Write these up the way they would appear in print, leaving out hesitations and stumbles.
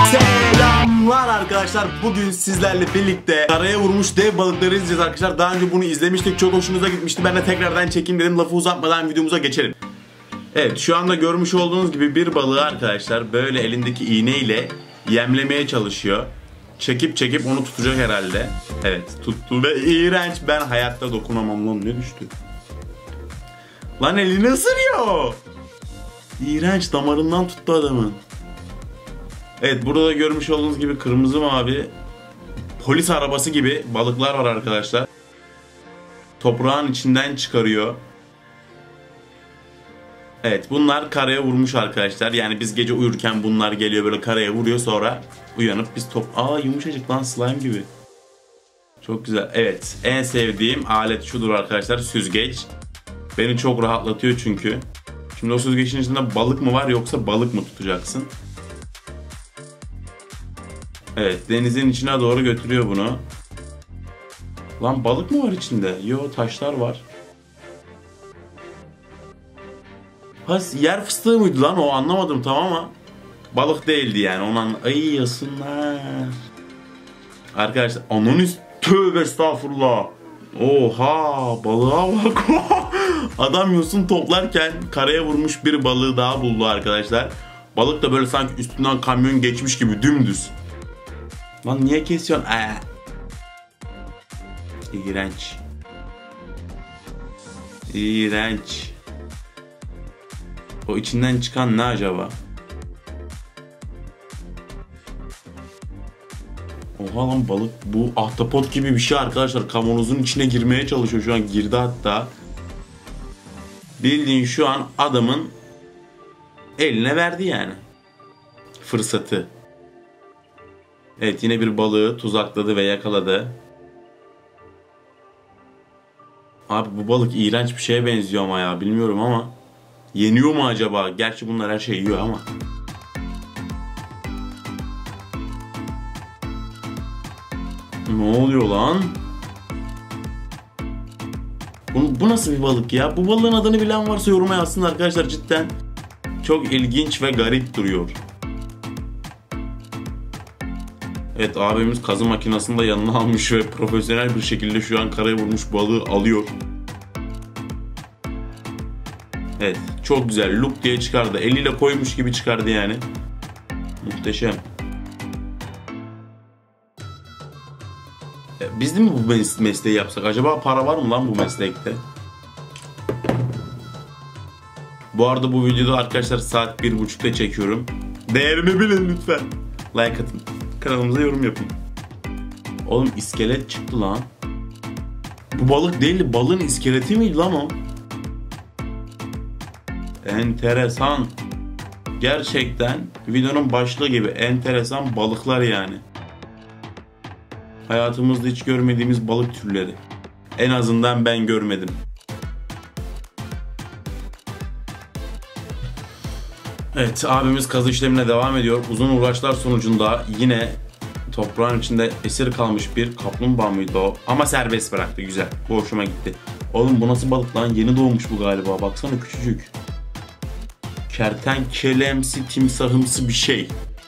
Selamlar arkadaşlar. Bugün sizlerle birlikte karaya vurmuş dev balıkları izleyeceğiz arkadaşlar. Daha önce bunu izlemiştik. Çok hoşunuza gitmişti. Ben de tekrardan çekeyim dedim. Lafı uzatmadan videomuza geçelim. Evet, şu anda görmüş olduğunuz gibi bir balığı arkadaşlar böyle elindeki iğneyle yemlemeye çalışıyor. Çekip onu tutacak herhalde. Evet, tuttu ve iğrenç. Ben hayatta dokunamam lan. Ne düştü? Lan elini ısırıyor. İğrenç, damarından tuttu adamın. Evet, burada da görmüş olduğunuz gibi kırmızı mavi polis arabası gibi balıklar var arkadaşlar. Toprağın içinden çıkarıyor. Evet, bunlar karaya vurmuş arkadaşlar. Yani biz gece uyurken bunlar geliyor böyle karaya vuruyor, sonra uyanıp biz yumuşacık lan, slime gibi. Çok güzel. Evet, en sevdiğim alet şudur arkadaşlar, süzgeç. Beni çok rahatlatıyor çünkü. Şimdi o süzgecin içinde balık mı var yoksa balık mı tutacaksın? Evet, denizin içine doğru götürüyor bunu. Lan balık mı var içinde? Yo, taşlar var. Ha, yer fıstığı mıydı lan o, anlamadım tam ama balık değildi yani. Ay yasınlar. Arkadaşlar tövbe estağfurullah. Oha, balığa bak. Adam yosun toplarken karaya vurmuş bir balığı daha buldu arkadaşlar. Balık da böyle sanki üstünden kamyon geçmiş gibi dümdüz. Lan niye kesiyorsun? İğrenç. İğrenç. O içinden çıkan ne acaba? Oha lan, balık bu ahtapot gibi bir şey arkadaşlar. Kavanozun içine girmeye çalışıyor, şu an girdi hatta. Bildiğin şu an adamın eline verdi yani fırsatı. Evet, yine bir balığı tuzakladı ve yakaladı. Abi bu balık iğrenç bir şeye benziyor ama ya, bilmiyorum ama yeniyor mu acaba? Gerçi bunlar her şeyi yiyor ama. Ne oluyor lan? Bu nasıl bir balık ya? Bu balığın adını bilen varsa yoruma yazsın arkadaşlar, cidden. Çok ilginç ve garip duruyor. Evet, abimiz kazı makinesini de yanına almış ve profesyonel bir şekilde şu an karaya vurmuş balığı alıyor. Evet, çok güzel, look diye çıkardı. Eliyle koymuş gibi çıkardı yani. Muhteşem. Biz de mi bu mesleği yapsak? Acaba para var mı lan bu meslekte? Bu arada bu videoda arkadaşlar saat 1.30'da çekiyorum. Değerini bilin lütfen. Like atın. Kanalımıza yorum yapın. Oğlum iskelet çıktı lan. Bu balık değildi. Balığın iskeleti miydi lan o? Enteresan. Gerçekten videonun başlığı gibi enteresan balıklar yani. Hayatımızda hiç görmediğimiz balık türleri. En azından ben görmedim. Evet, abimiz kazı işlemine devam ediyor. Uzun uğraşlar sonucunda yine toprağın içinde esir kalmış bir kaplumbağa mıydı o? Ama serbest bıraktı, güzel. Bu hoşuma gitti. Oğlum bu nasıl balık lan? Yeni doğmuş bu galiba. Baksana, küçücük. Kertenkelemsi, timsahımsı bir şey.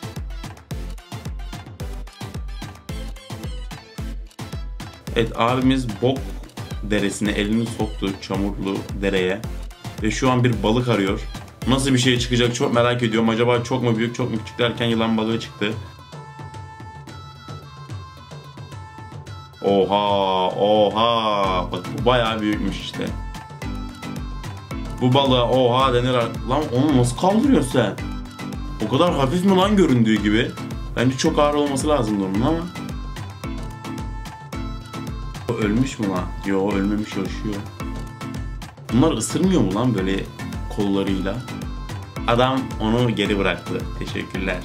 Evet, abimiz bok deresine elini soktu, çamurlu dereye. Ve şu an bir balık arıyor. Nasıl bir şey çıkacak çok merak ediyorum. Acaba çok mu büyük, çok mu küçük derken yılan balığı çıktı. Oha. Bak bu bayağı büyükmüş işte. Bu balığa oha denir. Lan onu nasıl kaldırıyorsun sen? O kadar hafif mi lan göründüğü gibi? Bence çok ağır olması lazımdı onun ama. O ölmüş mü lan? Yo, ölmemiş, yaşıyor. Bunlar ısırmıyor mu lan böyle kollarıyla? Adam onu geri bıraktı. Teşekkürler.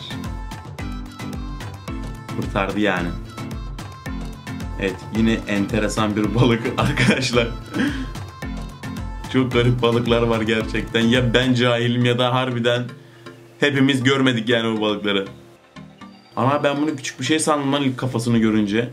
Kurtardı yani. Evet, yine enteresan bir balık arkadaşlar. Çok garip balıklar var gerçekten. Ya ben cahilim ya da harbiden hepimiz görmedik yani o balıkları. Ama ben bunu küçük bir şey sandım lan ilk kafasını görünce.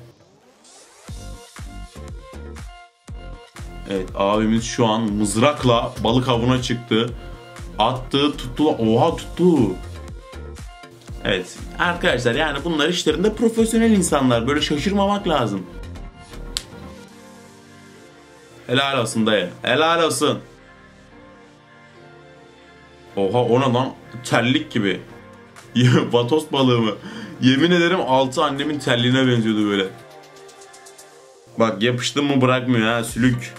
Evet, abimiz şu an mızrakla balık avına çıktı. Attı, tuttu. Oha, tuttu. Evet arkadaşlar, yani bunlar işlerinde profesyonel insanlar. Böyle şaşırmamak lazım. Helal olsun dayı. Helal olsun. Oha, ona lan terlik gibi. Vatos balığı mı? Yemin ederim altı annemin terliğine benziyordu böyle. Bak yapıştın mı bırakmıyor ha, sülük.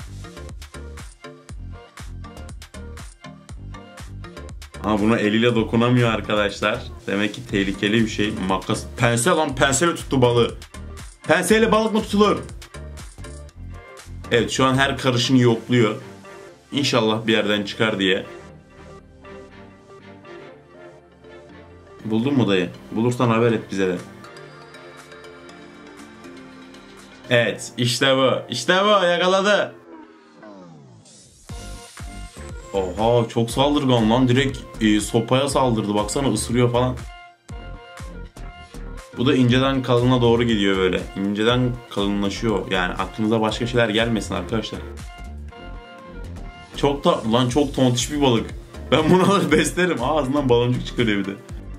Ha, buna eliyle dokunamıyor arkadaşlar. Demek ki tehlikeli bir şey. Makas. Pense lan, penseyle tuttu balığı. Penseyle balık mı tutulur? Evet, şu an her karışını yokluyor. İnşallah bir yerden çıkar diye. Buldun mu dayı? Bulursan haber et bize de. Evet, işte bu. İşte bu, yakaladı. Oha, çok saldırgan lan. Direkt sopaya saldırdı. Baksana, ısırıyor falan. Bu da inceden kalına doğru gidiyor böyle. İnceden kalınlaşıyor. Yani aklınıza başka şeyler gelmesin arkadaşlar. Çok da lan, çok tontiş bir balık. Ben bunu alır beslerim. Ağzından baloncuk çıkarıyor bir de.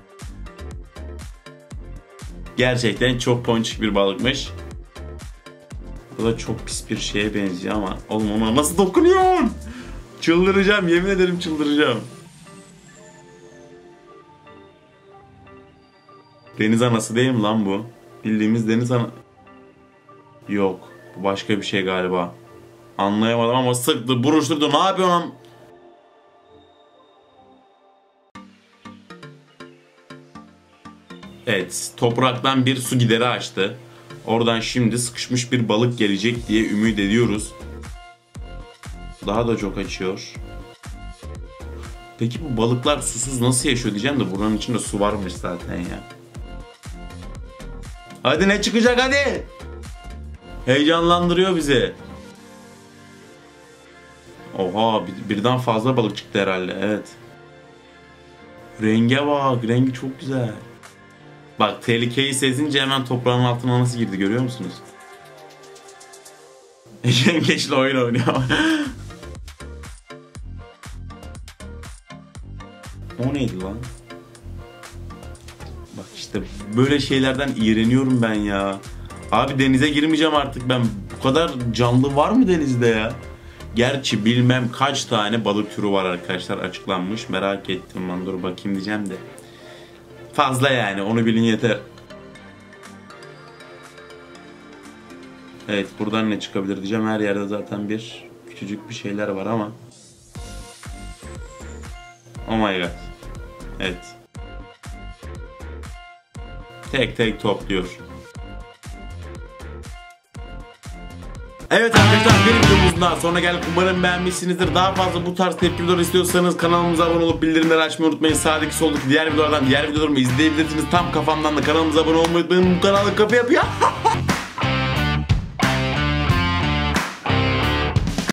Gerçekten çok ponçik bir balıkmış. Bu da çok pis bir şeye benziyor ama oğlum, ona nasıl dokunuyorsun? Çıldıracağım, yemin ederim çıldıracağım. Deniz anası değil mi lan bu? Bildiğimiz deniz anası. Yok, bu başka bir şey galiba. Anlayamadım ama sıktı, buruşturdu. Ne yapıyorsun lan? Evet, topraktan bir su gideri açtı. Oradan şimdi sıkışmış bir balık gelecek diye ümit ediyoruz. Daha da çok açıyor. Peki bu balıklar susuz nasıl yaşıyor diyeceğim de buranın içinde su varmış zaten ya. Hadi ne çıkacak hadi. Heyecanlandırıyor bizi. Oha, birden fazla balık çıktı herhalde, evet. Renge bak, rengi çok güzel. Bak, tehlikeyi sezince hemen toprağın altına nasıl girdi, görüyor musunuz? Yengeçle oyun oynuyor. O neydi lan? Bak işte böyle şeylerden iğreniyorum ben ya. Abi denize girmeyeceğim artık ben. Bu kadar canlı var mı denizde ya? Gerçi bilmem kaç tane balık türü var arkadaşlar, açıklanmış. Merak ettim lan, dur bakayım diyeceğim de. Fazla yani, onu bilin yeter. Evet, buradan ne çıkabilir diyeceğim. Her yerde zaten bir küçücük bir şeyler var ama. Oh my god. Evet. Tek tek topluyor. Evet arkadaşlar, bir videomuzun daha sonuna geldik. Umarım beğenmişsinizdir. Daha fazla bu tarz tepki videoları istiyorsanız kanalımıza abone olup bildirimleri açmayı unutmayın. Sağdaki soldaki diğer videolardan diğer videolarımı izleyebilirsiniz. Tam kafamdan da kanalımıza abone olmayı unutmayın. Bu kanalı kapı yapıyor.